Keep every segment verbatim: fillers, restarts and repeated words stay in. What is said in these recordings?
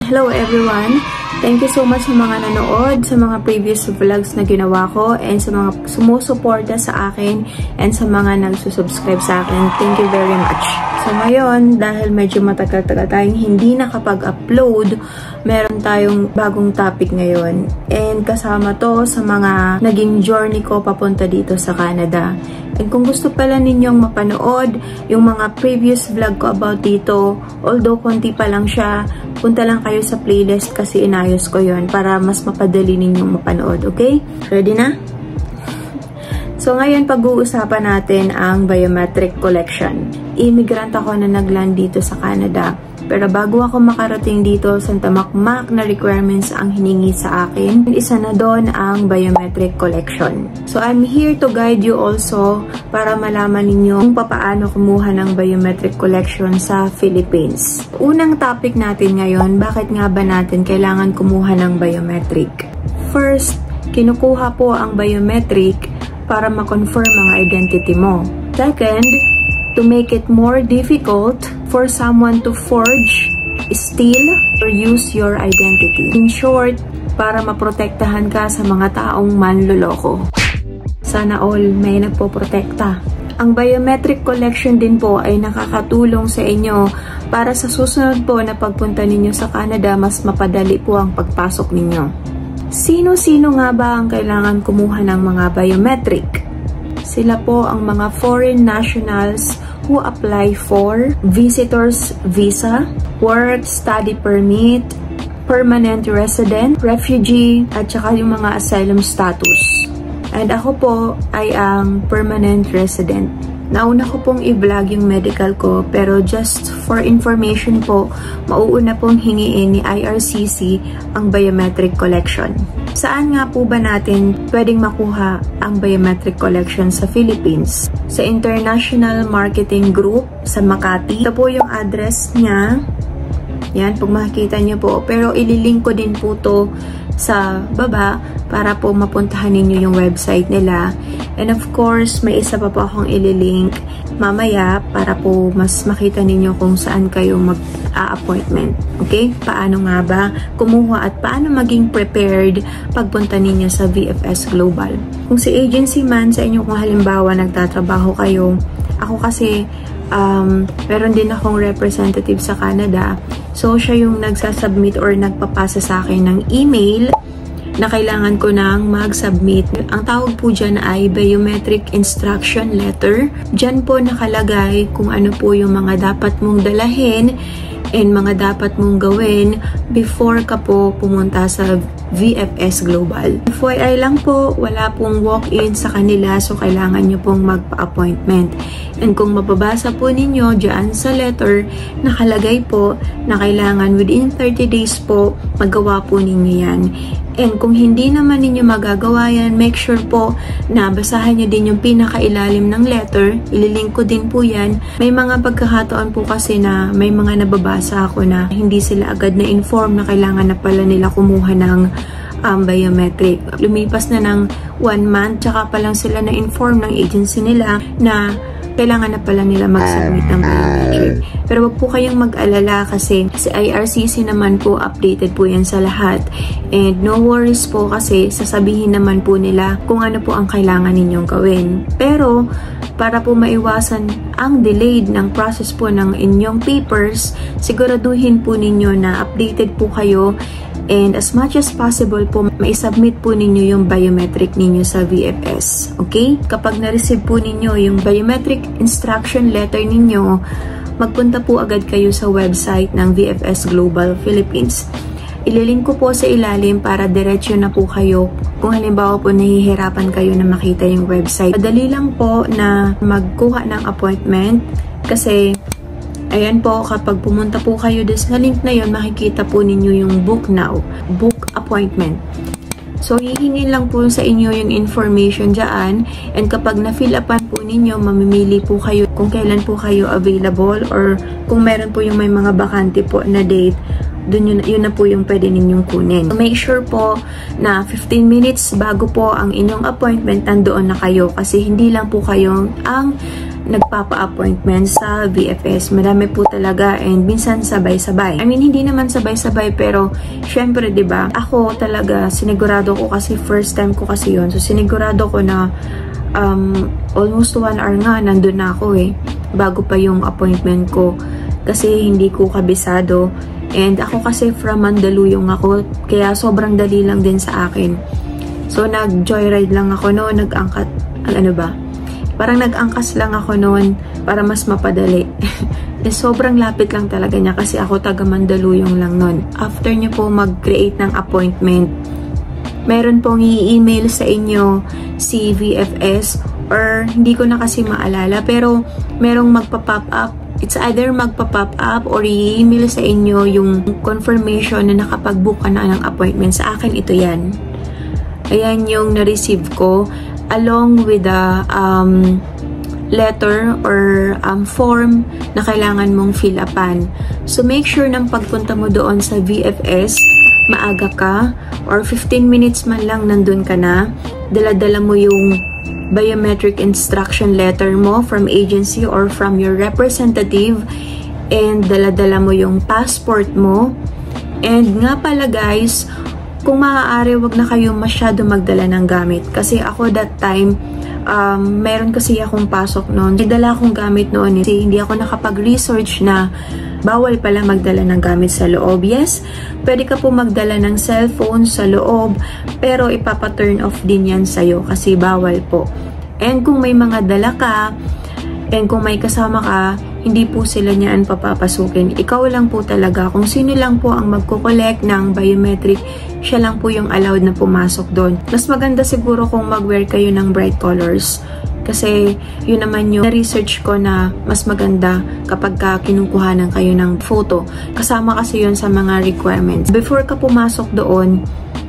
Hello everyone! Thank you so much sa mga nanood, sa mga previous vlogs na ginawa ko, and sa mga sumusuporta sa akin, and sa mga nagsusubscribe sa akin. Thank you very much! So ngayon, dahil medyo matagal-tagal tayong hindi nakapag-upload, meron tayong bagong topic ngayon. And kasama to sa mga naging journey ko papunta dito sa Canada. And kung gusto pala ninyong mapanood yung mga previous vlog ko about dito, although konti pa lang siya, punta lang kayo sa playlist kasi inayos ko yon para mas mapadali ninyong mapanood, okay? Ready na? So ngayon pag-uusapan natin ang biometric collection. Immigrant ako na nagland dito sa Canada. Pero bago ako makarating dito, santamakmak na requirements ang hiningi sa akin. Isa na doon ang biometric collection. So I'm here to guide you also para malaman ninyo kung paano kumuha ng biometric collection sa Philippines. Unang topic natin ngayon, bakit nga ba natin kailangan kumuha ng biometric? First, kinukuha po ang biometric para ma-confirm ang identity mo. Second, to make it more difficult for someone to forge, steal, or use your identity. In short, para maprotektahan ka sa mga taong manloloko. Sana all may nagpoprotekta. Ang biometric collection din po ay nakakatulong sa inyo para sa susunod po na pagpunta ninyo sa Canada, mas mapadali po ang pagpasok ninyo. Sino-sino nga ba ang kailangan kumuha ng mga biometric? Sila po ang mga foreign nationals who apply for visitor's visa, work, study permit, permanent resident, refugee, at saka yung mga asylum status. And ako po ay ang permanent resident. Nauna ko pong i-vlog yung medical ko, pero just for information po, mauuna pong hingiin ni I R C C ang biometric collection. Saan nga po ba natin pwedeng makuha ang biometric collection sa Philippines? Sa International Marketing Group sa Makati. Ito po yung address niya. Yan, pag makikita niyo po. Pero ililink ko din po to sa baba para po mapuntahan ninyo yung website nila. And of course, may isa pa po akong ililink mamaya para po mas makita ninyo kung saan kayo mag-a-appointment. Okay? Paano nga ba kumuha at paano maging prepared pagpunta ninyo sa V F S Global. Kung si agency man sa inyo, kung halimbawa nagtatrabaho kayo, ako kasi um, meron din akong representative sa Canada. So, siya yung nagsasubmit or nagpapasa sa akin ng email na kailangan ko nang mag-submit. Ang tawag po dyan ay Biometric Instruction Letter. Dyan po nakalagay kung ano po yung mga dapat mong dalahin and mga dapat mong gawin before ka po pumunta sa V F S Global. F Y I lang po, wala pong walk-in sa kanila, so kailangan nyo pong magpa-appointment. And kung mababasa po ninyo dyan sa letter, nakalagay po na kailangan within thirty days po magawa po ninyo yan. And kung hindi naman ninyo magagawa yan, make sure po na basahan nyo din yung pinakailalim ng letter. Ililink ko din po yan. May mga pagkakataon po kasi na may mga nababasa ako na hindi sila agad na inform na kailangan na pala nila kumuha ng um, biometric. Lumipas na ng one month, tsaka pa lang sila na-inform ng agency nila na kailangan na pala nila mag-submit ng biometric. Pero wag po kayong mag-alala kasi si I R C C naman po, updated po yan sa lahat. And no worries po kasi sasabihin naman po nila kung ano po ang kailangan ninyong gawin. Pero para po maiwasan ang delayed ng process po ng inyong papers, siguraduhin po ninyo na updated po kayo. And as much as possible po, mai-submit po ninyo yung biometric ninyo sa V F S. Okay? Kapag na-receive po ninyo yung biometric instruction letter ninyo, magpunta po agad kayo sa website ng V F S Global Philippines. Ililink ko po sa ilalim para diretso na po kayo kung halimbawa po nahihirapan kayo na makita yung website. Madali lang po na magkuha ng appointment kasi ayan po, kapag pumunta po kayo sa link na yon, makikita po ninyo yung book now, book appointment. So, hihingin lang po sa inyo yung information dyan, and kapag na-fill upan po ninyo, mamimili po kayo kung kailan po kayo available or kung meron po yung may mga bakante po na date, dun yun, yun na po yung pwede ninyong kunin. So, make sure po na fifteen minutes bago po ang inyong appointment, nandoon na kayo kasi hindi lang po kayo ang nagpapa-appointment sa V F S. Madami po talaga and minsan sabay-sabay. I mean, hindi naman sabay-sabay pero syempre, 'di ba? Ako talaga sinigurado ko kasi first time ko kasi 'yon. So sinigurado ko na um, almost one hour nga nandun na ako eh. Bago pa yung appointment ko kasi hindi ko kabisado. And ako kasi from Mandaluyong ako kaya sobrang dali lang din sa akin. So nag-joyride lang ako noon, nag-angkat, ano ba? Parang nag-angkas lang ako noon para mas mapadali. eh, sobrang lapit lang talaga niya kasi ako taga Mandaluyong lang noon. After niyo po mag-create ng appointment, meron pong i-email sa inyo si V F S or hindi ko na kasi maalala pero merong magpa-pop up. It's either magpa-pop up or i-email sa inyo yung confirmation na nakapag-book ka na ng appointment. Sa akin, ito yan. Ayan yung na-receive ko along with the um, letter or um, form na kailangan mong fill upan. So, make sure nang pagpunta mo doon sa V F S, maaga ka or fifteen minutes man lang nandun ka na. Dala-dala mo yung biometric instruction letter mo from agency or from your representative and dala-dala mo yung passport mo. And nga pala guys, kung maaari, wag na kayo masyado magdala ng gamit. Kasi ako that time, um, meron kasi akong pasok noon. Nagdala akong gamit noon kasi hindi ako nakapag-research na bawal pala magdala ng gamit sa loob. Yes, pwede ka po magdala ng cellphone sa loob, pero ipapa-turn off din yan sa'yo kasi bawal po. And kung may mga dala ka, and kung may kasama ka, hindi po sila niyan papapasukin. Ikaw lang po talaga. Kung sino lang po ang magko-collect ng biometric, siya lang po yung allowed na pumasok doon. Mas maganda siguro kung mag-wear kayo ng bright colors. Kasi yun naman yung na-research ko na mas maganda kapag ka kinukuhanan kayo ng photo. Kasama kasi yun sa mga requirements. Before ka pumasok doon,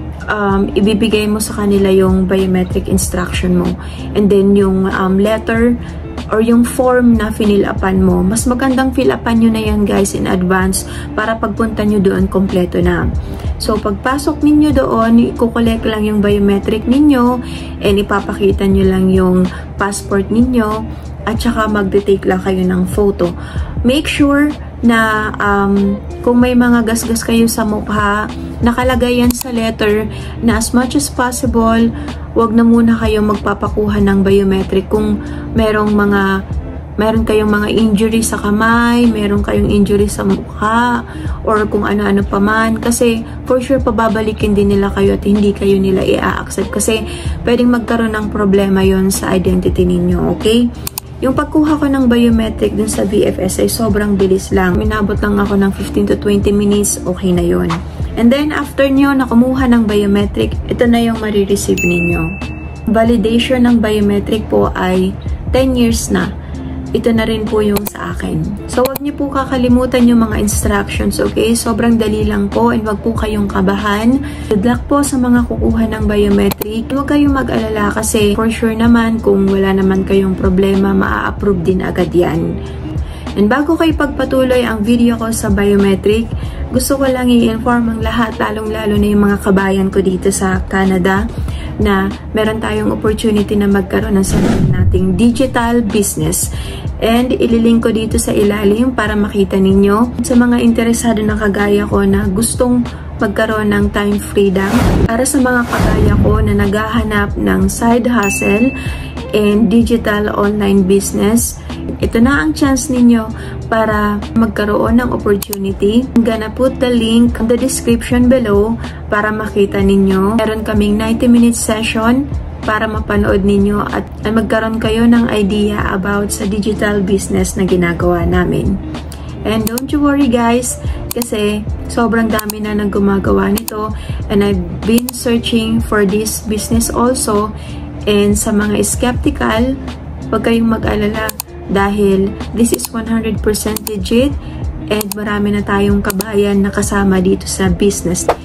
um, ibibigay mo sa kanila yung biometric instruction mo. And then yung um, letter or yung form na finill-upan mo, mas magandang fill-upan nyo na yan guys in advance para pagpunta nyo doon kompleto na. So pagpasok ninyo doon, i-collect lang yung biometric ninyo and ipapakita nyo lang yung passport ninyo at saka magde-take lang kayo ng photo. Make sure na um, kung may mga gasgas kayo sa mukha, nakalagay yan sa letter na as much as possible, wag na muna kayo magpapakuha ng biometric kung merong mga meron kayong mga injury sa kamay, meron kayong injury sa mukha, or kung ano-ano pa man. Kasi for sure pababalikin din nila kayo at hindi kayo nila i-accept kasi pwedeng magkaroon ng problema yon sa identity ninyo, okay? Yung pagkuha ko ng biometric dun sa V F S ay sobrang bilis lang. Minabot lang ako ng fifteen to twenty minutes, okay na yon. And then after nyo na kumuha ng biometric, ito na yung marireceive ninyo. Validation ng biometric po ay ten years na. Ito na rin po yung sa akin. So, wag niyo po kakalimutan yung mga instructions, okay? Sobrang dali lang po and wag po kayong kabahan. Good luck po sa mga kukuha ng biometric. Huwag kayong mag-alala kasi for sure naman kung wala naman kayong problema, maa-approve din agad yan. And bago kayo pagpatuloy ang video ko sa biometric, gusto ko lang i-inform ang lahat, lalong-lalo na yung mga kabayan ko dito sa Canada, na meron tayong opportunity na magkaroon ng sarili nating digital business. And ililink ko dito sa ilalim para makita ninyo sa mga interesado na kagaya ko na gustong magkaroon ng time freedom. Para sa mga kagaya ko na naghahanap ng side hustle and digital online business, ito na ang chance ninyo para magkaroon ng opportunity. I'm gonna put the link in the description below para makita ninyo. Meron kaming ninety minute session para mapanood ninyo at magkaroon kayo ng idea about sa digital business na ginagawa namin. And don't you worry guys, kasi sobrang dami na nang gumagawa nito and I've been searching for this business also. And sa mga skeptical, huwag kayong mag-alala dahil this is one hundred percent legit and marami na tayong kabayan na kasama dito sa business.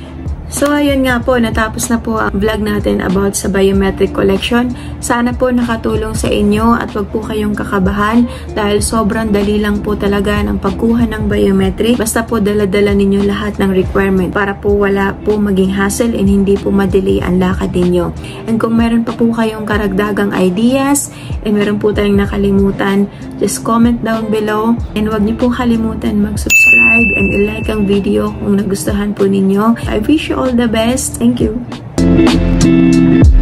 So, ayun nga po, natapos na po ang vlog natin about sa biometric collection. Sana po nakatulong sa inyo at wag po kayong kakabahan dahil sobrang dali lang po talaga ng pagkuha ng biometric. Basta po dala-dala ninyo lahat ng requirement para po wala po maging hassle and hindi po madelay ang lakad ninyo. And kung meron pa po kayong karagdagang ideas and meron po tayong nakalimutan, just comment down below. And wag niyo po kalimutan mag-subscribe and i-like ang video kung nagustuhan po ninyo. I wish you all the best. Thank you.